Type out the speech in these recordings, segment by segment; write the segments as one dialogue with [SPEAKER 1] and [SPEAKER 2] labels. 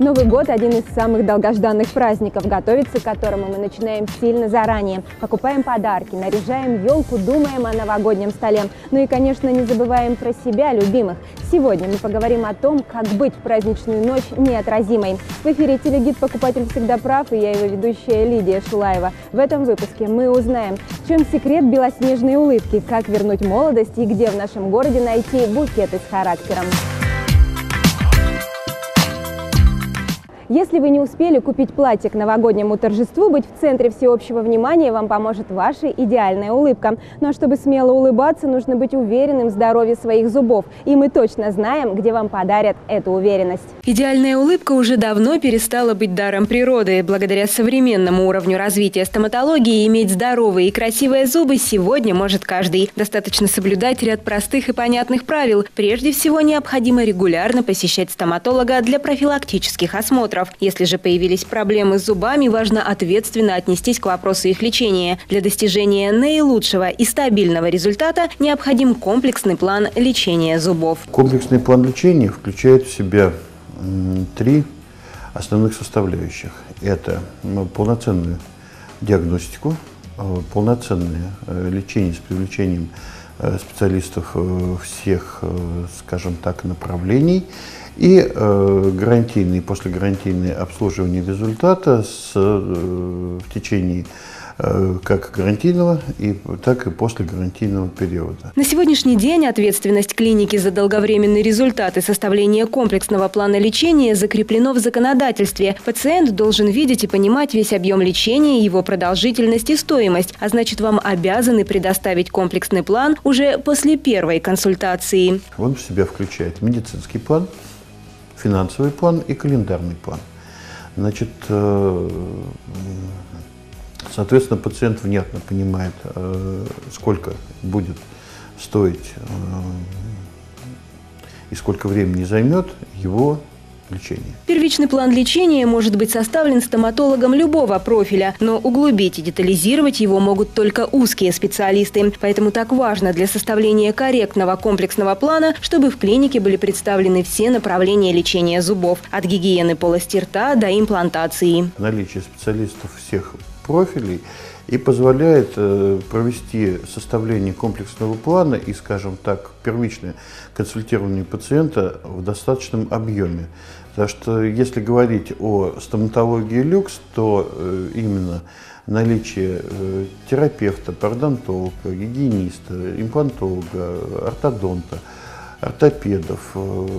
[SPEAKER 1] Новый год – один из самых долгожданных праздников, готовиться к которому мы начинаем сильно заранее. Покупаем подарки, наряжаем елку, думаем о новогоднем столе. Ну и, конечно, не забываем про себя, любимых. Сегодня мы поговорим о том, как быть в праздничную ночь неотразимой. В эфире телегид «Покупатель всегда прав» и я его ведущая Лидия Шулаева. В этом выпуске мы узнаем, в чем секрет белоснежной улыбки, как вернуть молодость и где в нашем городе найти букеты с характером. Если вы не успели купить платье к новогоднему торжеству, быть в центре всеобщего внимания вам поможет ваша идеальная улыбка. Но чтобы смело улыбаться, нужно быть уверенным в здоровье своих зубов. И мы точно знаем, где вам подарят эту уверенность.
[SPEAKER 2] Идеальная улыбка уже давно перестала быть даром природы. Благодаря современному уровню развития стоматологии иметь здоровые и красивые зубы сегодня может каждый. Достаточно соблюдать ряд простых и понятных правил. Прежде всего, необходимо регулярно посещать стоматолога для профилактических осмотров. Если же появились проблемы с зубами, важно ответственно отнестись к вопросу их лечения. Для достижения наилучшего и стабильного результата необходим комплексный план лечения зубов.
[SPEAKER 3] Комплексный план лечения включает в себя три основных составляющих. Это полноценную диагностику, полноценное лечение с привлечением специалистов всех, скажем так, направлений и гарантийное и послегарантийное обслуживание результата в течение как гарантийного, так и послегарантийного периода.
[SPEAKER 2] На сегодняшний день ответственность клиники за долговременный результат и составление комплексного плана лечения закреплено в законодательстве. Пациент должен видеть и понимать весь объем лечения, его продолжительность и стоимость, а значит, вам обязаны предоставить комплексный план уже после первой консультации.
[SPEAKER 3] Он в себя включает медицинский план, финансовый план и календарный план. Значит, соответственно, пациент внятно понимает, сколько будет стоить и сколько времени займет его лечение.
[SPEAKER 2] Первичный план лечения может быть составлен стоматологом любого профиля, но углубить и детализировать его могут только узкие специалисты. Поэтому так важно для составления корректного комплексного плана, чтобы в клинике были представлены все направления лечения зубов, от гигиены полости рта до имплантации.
[SPEAKER 3] Наличие специалистов всех профилей и позволяет провести составление комплексного плана и, скажем так, первичное консультирование пациента в достаточном объеме. Потому что если говорить о стоматологии люкс, то именно наличие терапевта, пародонтолога, гигиениста, имплантолога, ортодонта, ортопедов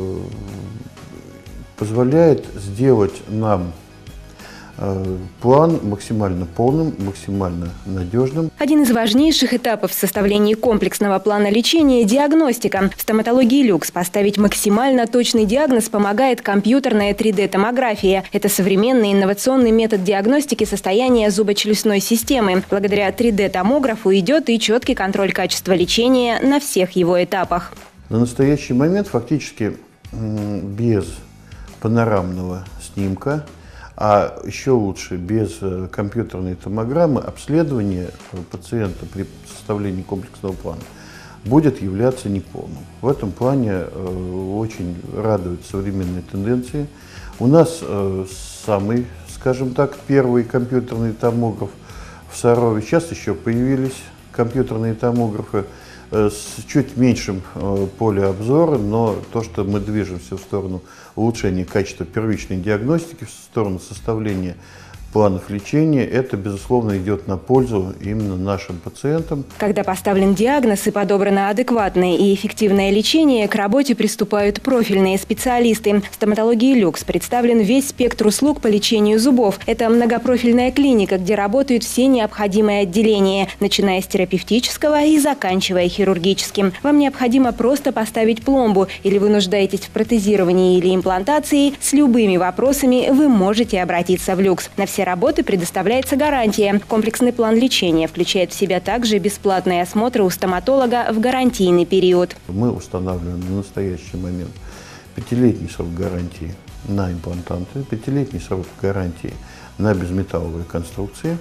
[SPEAKER 3] позволяет сделать нам план максимально полным, максимально надежным.
[SPEAKER 2] Один из важнейших этапов в составлении комплексного плана лечения – диагностика. В стоматологии люкс поставить максимально точный диагноз помогает компьютерная 3D-томография. Это современный инновационный метод диагностики состояния зубочелюстной системы. Благодаря 3D-томографу идет и четкий контроль качества лечения на всех его этапах.
[SPEAKER 3] На настоящий момент фактически без панорамного снимка, а еще лучше, без компьютерной томограммы, обследование пациента при составлении комплексного плана будет являться неполным. В этом плане очень радуют современные тенденции. У нас самый, скажем так, первый компьютерный томограф в Сарове. Сейчас еще появились компьютерные томографы с чуть меньшим полем обзора, но то, что мы движемся в сторону улучшения качества первичной диагностики, в сторону составления планов лечения, это, безусловно, идет на пользу именно нашим пациентам.
[SPEAKER 2] Когда поставлен диагноз и подобрано адекватное и эффективное лечение, к работе приступают профильные специалисты. В стоматологии люкс представлен весь спектр услуг по лечению зубов. Это многопрофильная клиника, где работают все необходимые отделения, начиная с терапевтического и заканчивая хирургическим. Вам необходимо просто поставить пломбу или вы нуждаетесь в протезировании или имплантации, с любыми вопросами вы можете обратиться в люкс. На все работы предоставляется гарантия. Комплексный план лечения включает в себя также бесплатные осмотры у стоматолога в гарантийный период.
[SPEAKER 3] Мы устанавливаем на настоящий момент 5-летний срок гарантии на имплантанты, 5-летний срок гарантии на безметалловые конструкции.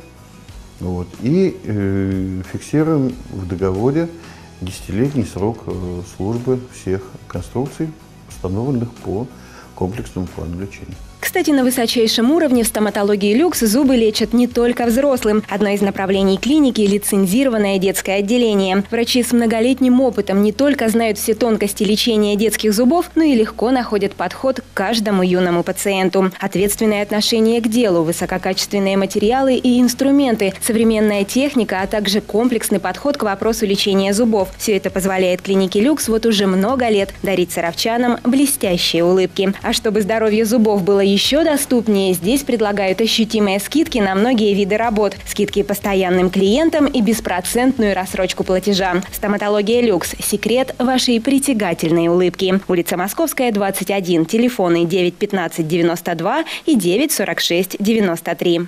[SPEAKER 3] И фиксируем в договоре 10-летний срок службы всех конструкций, установленных по комплексному плану лечения.
[SPEAKER 2] К Кстати, на высочайшем уровне в стоматологии люкс зубы лечат не только взрослым. Одно из направлений клиники – лицензированное детское отделение. Врачи с многолетним опытом не только знают все тонкости лечения детских зубов, но и легко находят подход к каждому юному пациенту. Ответственное отношение к делу, высококачественные материалы и инструменты, современная техника, а также комплексный подход к вопросу лечения зубов. Все это позволяет клинике люкс вот уже много лет дарить саровчанам блестящие улыбки. А чтобы здоровье зубов было еще доступнее, здесь предлагают ощутимые скидки на многие виды работ, скидки постоянным клиентам и беспроцентную рассрочку платежа. Стоматология люкс – секрет вашей притягательной улыбки. Улица Московская, 21, телефоны 9 15 92 и 9 46 93.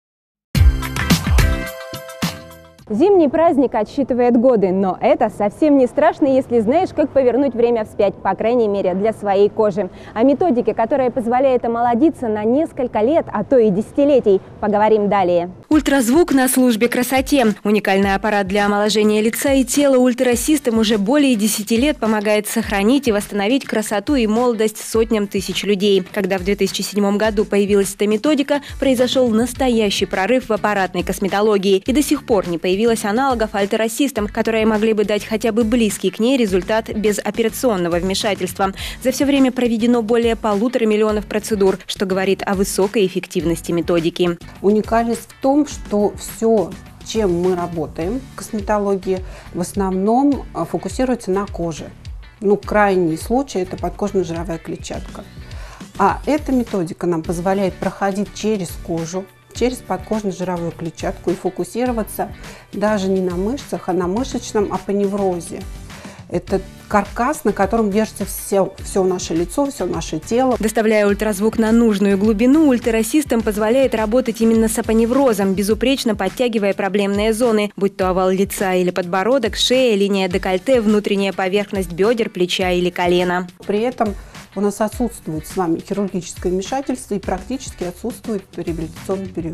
[SPEAKER 1] Зимний праздник отсчитывает годы, но это совсем не страшно, если знаешь, как повернуть время вспять, по крайней мере, для своей кожи. О методике, которая позволяет омолодиться на несколько лет, а то и десятилетий, поговорим далее.
[SPEAKER 2] Ультразвук на службе красоте. Уникальный аппарат для омоложения лица и тела Ультра Систем уже более 10 лет помогает сохранить и восстановить красоту и молодость сотням тысяч людей. Когда в 2007 году появилась эта методика, произошел настоящий прорыв в аппаратной косметологии, и до сих пор не появилось аналогов Ультра Систем, которые могли бы дать хотя бы близкий к ней результат без операционного вмешательства. За все время проведено более 1,5 миллиона процедур, что говорит о высокой эффективности методики.
[SPEAKER 4] Уникальность в том, что все, чем мы работаем в косметологии, в основном фокусируется на коже. Крайний случай – это подкожно-жировая клетчатка. А эта методика нам позволяет проходить через кожу, через подкожно-жировую клетчатку и фокусироваться даже не на мышцах, а на мышечном апоневрозе. Это каркас, на котором держится все наше лицо, все наше тело.
[SPEAKER 2] Доставляя ультразвук на нужную глубину, Ультра Систем позволяет работать именно с апоневрозом, безупречно подтягивая проблемные зоны, будь то овал лица или подбородок, шея, линия декольте, внутренняя поверхность бедер, плеча или колена.
[SPEAKER 4] При этом у нас отсутствует с вами хирургическое вмешательство и практически отсутствует реабилитационный период.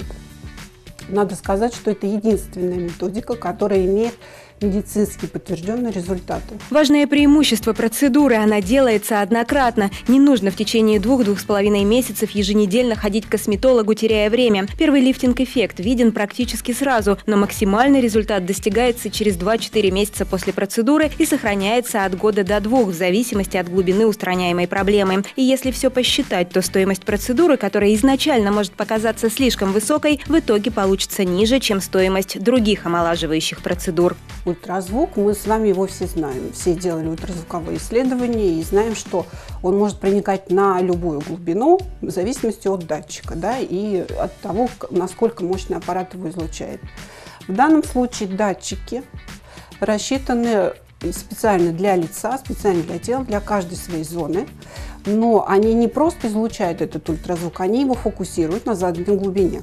[SPEAKER 4] Надо сказать, что это единственная методика, которая имеет медицински подтвержденные результаты.
[SPEAKER 2] Важное преимущество процедуры – она делается однократно. Не нужно в течение 2–2,5 месяцев еженедельно ходить к косметологу, теряя время. Первый лифтинг-эффект виден практически сразу, но максимальный результат достигается через 2–4 месяца после процедуры и сохраняется от года до 2 в зависимости от глубины устраняемой проблемы. И если все посчитать, то стоимость процедуры, которая изначально может показаться слишком высокой, в итоге получится ниже, чем стоимость других омолаживающих процедур.
[SPEAKER 4] Ультразвук, мы с вами его все знаем. Все делали ультразвуковые исследования и знаем, что он может проникать на любую глубину в зависимости от датчика, и от того, насколько мощный аппарат его излучает. В данном случае датчики рассчитаны специально для лица, специально для тела, для каждой своей зоны. Но они не просто излучают этот ультразвук, они его фокусируют на заданной глубине.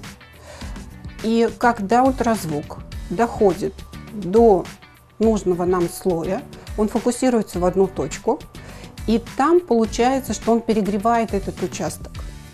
[SPEAKER 4] И когда ультразвук доходит до нужного нам слоя, он фокусируется в одну точку, и там получается, что он перегревает этот участок.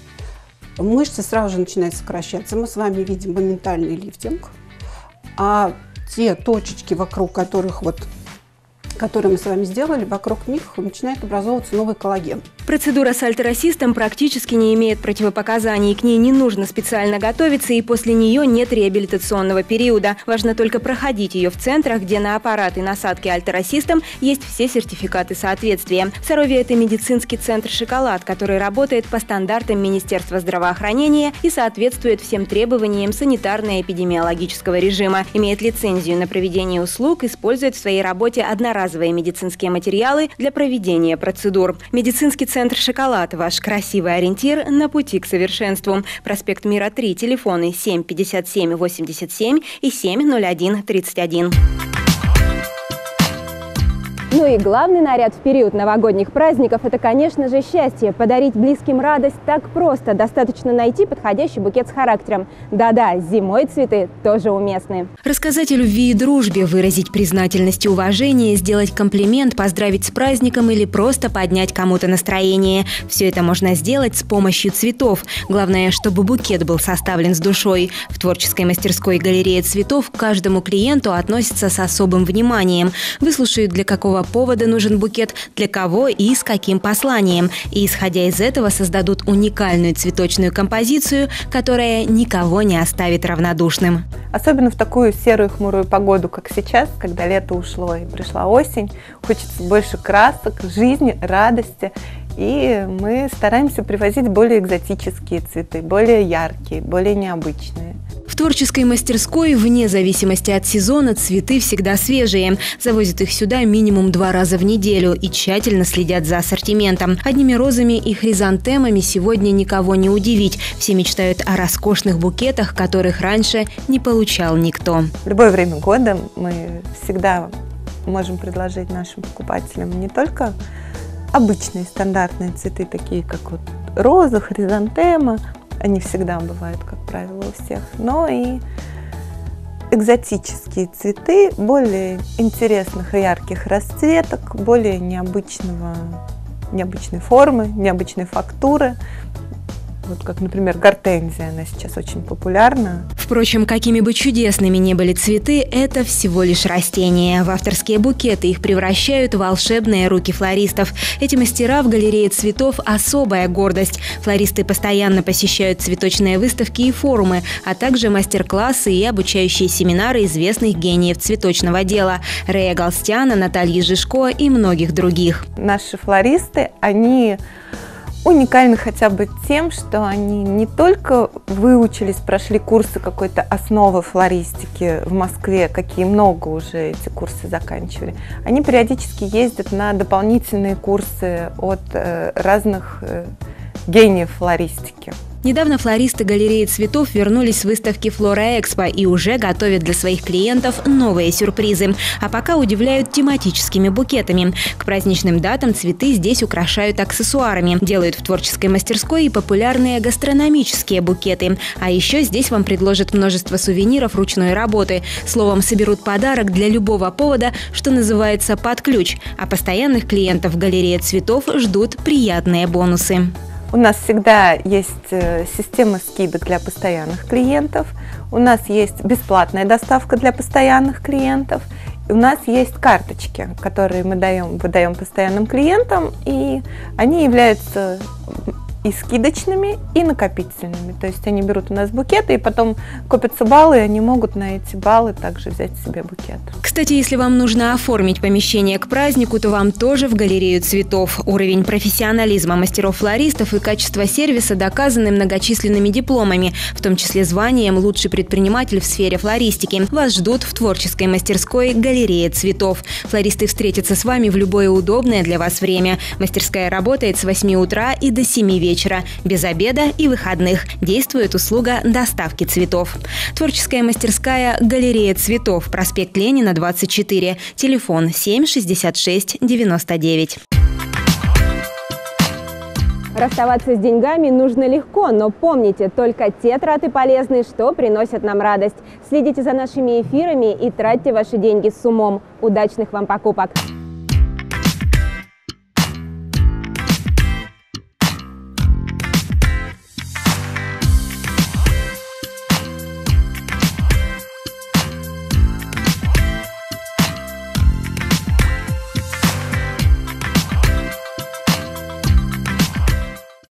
[SPEAKER 4] Мышцы сразу же начинают сокращаться, мы с вами видим моментальный лифтинг, а те точечки, вокруг которых которые мы с вами сделали, вокруг них начинает образовываться новый коллаген.
[SPEAKER 2] Процедура с Ультра Систем практически не имеет противопоказаний, к ней не нужно специально готовиться, и после нее нет реабилитационного периода. Важно только проходить ее в центрах, где на аппарат и насадки Ультра Систем есть все сертификаты соответствия. В Сарове это медицинский центр «Шоколад», который работает по стандартам Министерства здравоохранения и соответствует всем требованиям санитарно-эпидемиологического режима. Имеет лицензию на проведение услуг, использует в своей работе одноразовые медицинские материалы для проведения процедур. Медицинский центр «Шоколад» – ваш красивый ориентир на пути к совершенству. Проспект Мира, 3, телефоны 7 57 87 и 7 01 31.
[SPEAKER 1] Ну и главный наряд в период новогодних праздников – это, конечно же, счастье. Подарить близким радость так просто. Достаточно найти подходящий букет с характером. Да-да, зимой цветы тоже уместны.
[SPEAKER 2] Рассказать о любви и дружбе, выразить признательность и уважение, сделать комплимент, поздравить с праздником или просто поднять кому-то настроение. Все это можно сделать с помощью цветов. Главное, чтобы букет был составлен с душой. В творческой мастерской «Галерея цветов» к каждому клиенту относятся с особым вниманием. Выслушают, для какого какого повода нужен букет, для кого и с каким посланием. И, исходя из этого, создадут уникальную цветочную композицию, которая никого не оставит равнодушным.
[SPEAKER 5] Особенно в такую серую хмурую погоду, как сейчас, когда лето ушло и пришла осень, хочется больше красок, жизни, радости. И мы стараемся привозить более экзотические цветы, более яркие, более необычные.
[SPEAKER 2] В творческой мастерской, вне зависимости от сезона, цветы всегда свежие. Завозят их сюда минимум 2 раза в неделю и тщательно следят за ассортиментом. Одними розами и хризантемами сегодня никого не удивить. Все мечтают о роскошных букетах, которых раньше не получал никто.
[SPEAKER 5] В любое время года мы всегда можем предложить нашим покупателям не только обычные стандартные цветы, такие как вот роза, хризантема, они всегда бывают, как правило, у всех, но и экзотические цветы более интересных и ярких расцветок, более необычной формы, необычной фактуры. Вот как, например, гортензия, она сейчас очень популярна.
[SPEAKER 2] Впрочем, какими бы чудесными ни были цветы, это всего лишь растения. В авторские букеты их превращают волшебные руки флористов. Эти мастера в галерее цветов – особая гордость. Флористы постоянно посещают цветочные выставки и форумы, а также мастер-классы и обучающие семинары известных гениев цветочного дела – Рея Галстяна, Натальи Жишко и многих других.
[SPEAKER 5] Наши флористы, они уникальны хотя бы тем, что они не только выучились, прошли курсы какой-то основы флористики в Москве, какие много уже эти курсы заканчивали, они периодически ездят на дополнительные курсы от разных гениев флористики.
[SPEAKER 2] Недавно флористы галереи цветов вернулись с выставки «Флора-Экспо» и уже готовят для своих клиентов новые сюрпризы. А пока удивляют тематическими букетами. К праздничным датам цветы здесь украшают аксессуарами. Делают в творческой мастерской и популярные гастрономические букеты. А еще здесь вам предложат множество сувениров ручной работы. Словом, соберут подарок для любого повода, что называется «под ключ». А постоянных клиентов в галерее цветов ждут приятные бонусы.
[SPEAKER 5] У нас всегда есть система скидок для постоянных клиентов, у нас есть бесплатная доставка для постоянных клиентов, и у нас есть карточки, которые мы выдаем постоянным клиентам, и они являются и скидочными, и накопительными. То есть они берут у нас букеты, и потом копятся баллы, и они могут на эти баллы также взять себе букет.
[SPEAKER 2] Кстати, если вам нужно оформить помещение к празднику, то вам тоже в галерею цветов. Уровень профессионализма мастеров-флористов и качество сервиса доказаны многочисленными дипломами, в том числе званием «Лучший предприниматель в сфере флористики». Вас ждут в творческой мастерской «Галерея цветов». Флористы встретятся с вами в любое удобное для вас время. Мастерская работает с 8 утра и до 7 вечера, без обеда и выходных. Действует услуга доставки цветов. Творческая мастерская «Галерея цветов», проспект Ленина, 24, телефон 7 66 99.
[SPEAKER 1] Расставаться с деньгами нужно легко, но помните, только те траты полезны, что приносят нам радость. Следите за нашими эфирами и тратьте ваши деньги с умом. Удачных вам покупок!